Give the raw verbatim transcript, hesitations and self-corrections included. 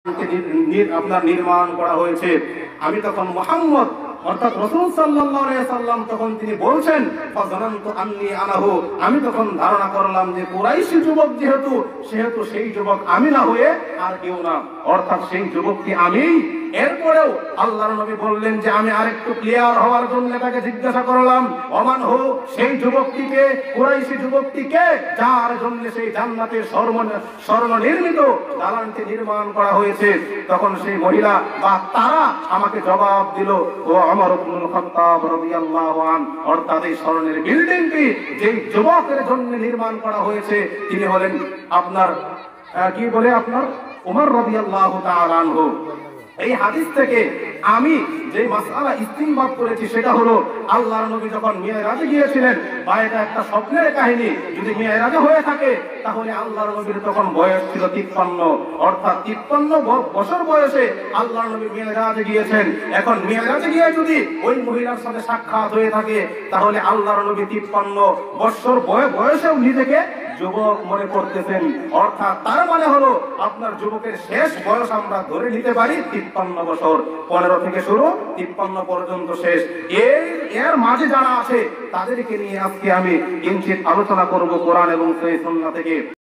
আপনার নির্মাণ করা হয়েছে। আমি তখন মুহাম্মদ অর্থাৎ রাসূল সাল্লাল্লাহু আলাইহি সাল্লাম তখন তিনি বলছেন ফাযানানতু আন্নী আনাহু, আমি তখন ধারণা করলাম যে কুরাইশি যুবক যেহেতু সেহেতু সেই যুবক আমি না হয়ে আর কেউ না, অর্থাৎ সেই যুবকটি আমি। এরপরেও আল্লাহর নবী বললেন যে আমি আরেকটু ক্লিয়ার হওয়ার জন্য তাকে জিজ্ঞাসা করলাম ওমান হো, সেই যুবকটিকে, কুরাইশি যুবকটিকে যার জন্য সেই জান্নাতের স্বর্ণ নির্মিত দালানটি নির্মাণ করা হয়েছে। তখন সেই মহিলা বা তারা আমাকে জবাব দিল ও ওমর ইবনুল খাত্তাব রাদিয়াল্লাহু আনহু, অর্থাৎ এই স্বর্ণের বিল্ডিংটি যেই যুবকের জন্য নির্মাণ করা হয়েছে তিনি হলেন আপনার কি বলে আপনার ওমর রাদিয়াল্লাহু তাআলা আনহু। এই হাদিস থেকে আমি যে মাসআলা ইস্তিনবাত করেছি সেটা হলো আল্লাহর নবী যখন মিরাজে গিয়েছিলেন বা এটা একটা স্বপ্নের কাহিনী, যদি মিরাজে হয়ে থাকে তাহলে আল্লাহর নবীর তখন বয়স ছিল তিপ্পান্ন, অর্থাৎ তিপ্পান্ন বছর বয়সে আল্লাহর নবী মিরাজে গিয়েছেন। এখন মিরাজে গিয়ে যদি ওই মহিলার সাথে সাক্ষাৎ হয়ে থাকে তাহলে আল্লাহর নবী তিপ্পান্ন বছর বয়সেও নিজেকে যুবক মনে করতেছেন, অর্থাৎ তার মানে হলো আপনার যুবকের শেষ বয়স আমরা ধরে নিতে পারি তিপ্পান্ন বছর, পনেরো থেকে শুরু তিপ্পান্ন পর্যন্ত শেষ। এর এর মাঝে যারা আছে তাদেরকে নিয়ে আজকে আমি কিঞ্চিত আলোচনা করব কোরআন এবং সুন্নাহ থেকে।